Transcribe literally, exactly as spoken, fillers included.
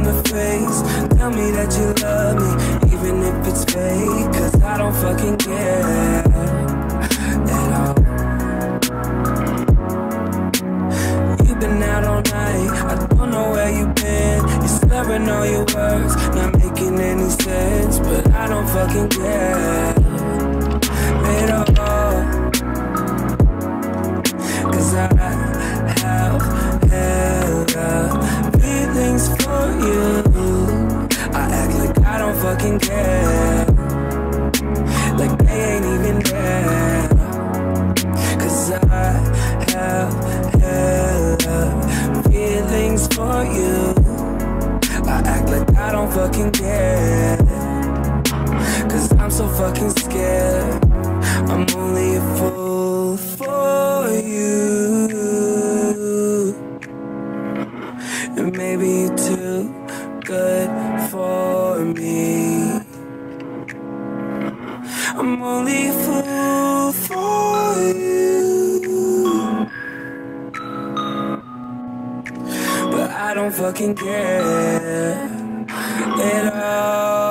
the face. Tell me that you love me, even if it's fake, cause I don't fucking care at all. You've been out all night, I don't know where you've been. You're slurring all your words, not making any sense, but I don't fucking care at all. Cause I have hella feelings for you. I act like I don't fucking care, like they ain't even there. Cause I have hella feelings for you. I act like I don't fucking care, cause I'm so fucking scared. I'm only a fool for you, and maybe you're too good for me. I'm only a fool for you, but I don't fucking care at all.